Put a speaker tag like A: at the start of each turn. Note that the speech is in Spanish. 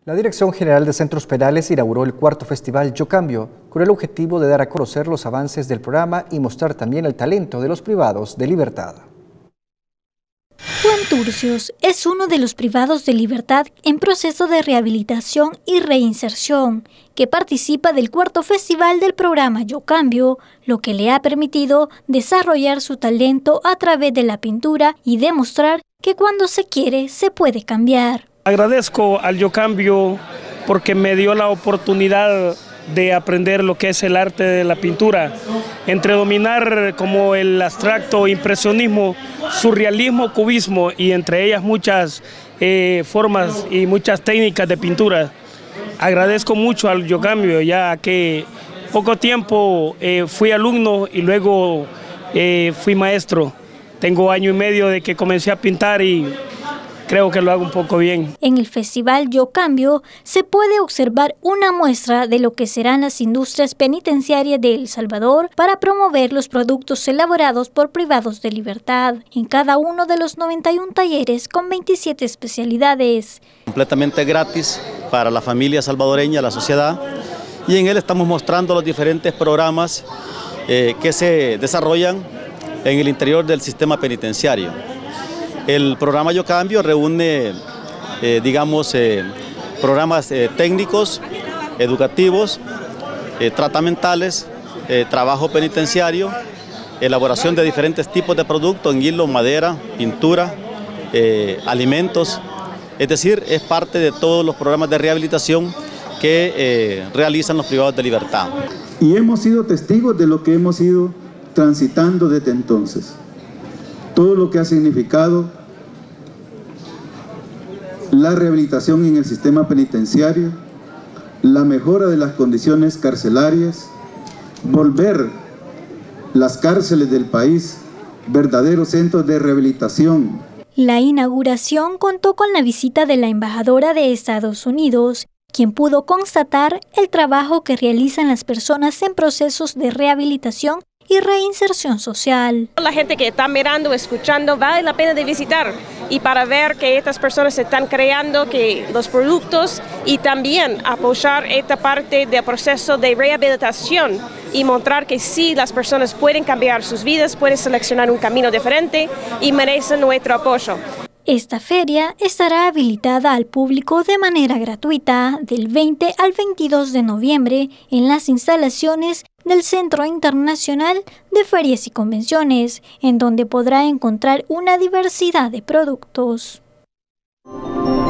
A: La Dirección General de Centros Penales inauguró el cuarto festival Yo Cambio, con el objetivo de dar a conocer los avances del programa y mostrar también el talento de los privados de libertad.
B: Juan Turcios es uno de los privados de libertad en proceso de rehabilitación y reinserción, que participa del cuarto festival del programa Yo Cambio, lo que le ha permitido desarrollar su talento a través de la pintura y demostrar que cuando se quiere se puede cambiar.
C: Agradezco al Yo Cambio porque me dio la oportunidad de aprender lo que es el arte de la pintura, entre dominar como el abstracto, impresionismo, surrealismo, cubismo y entre ellas muchas formas y muchas técnicas de pintura. Agradezco mucho al Yo Cambio, ya que poco tiempo fui alumno y luego fui maestro. Tengo año y medio de que comencé a pintar y creo que lo hago un poco bien.
B: En el festival Yo Cambio se puede observar una muestra de lo que serán las industrias penitenciarias de El Salvador para promover los productos elaborados por privados de libertad en cada uno de los 91 talleres con 27 especialidades.
D: Completamente gratis para la familia salvadoreña, la sociedad, y en él estamos mostrando los diferentes programas que se desarrollan en el interior del sistema penitenciario. El programa Yo Cambio reúne, programas técnicos, educativos, tratamentales, trabajo penitenciario, elaboración de diferentes tipos de productos en hilo, madera, pintura, alimentos. Es decir, es parte de todos los programas de rehabilitación que realizan los privados de libertad.
E: Y hemos sido testigos de lo que hemos ido transitando desde entonces. Todo lo que ha significado la rehabilitación en el sistema penitenciario, la mejora de las condiciones carcelarias, volver las cárceles del país verdaderos centros de rehabilitación.
B: La inauguración contó con la visita de la embajadora de Estados Unidos, quien pudo constatar el trabajo que realizan las personas en procesos de rehabilitación y reinserción social.
F: La gente que está mirando, escuchando, vale la pena de visitar y para ver que estas personas están creando que los productos y también apoyar esta parte del proceso de rehabilitación y mostrar que sí, las personas pueden cambiar sus vidas, pueden seleccionar un camino diferente y merecen nuestro apoyo.
B: Esta feria estará habilitada al público de manera gratuita del 20 al 22 de noviembre en las instalaciones del Centro Internacional de Ferias y Convenciones, en donde podrá encontrar una diversidad de productos.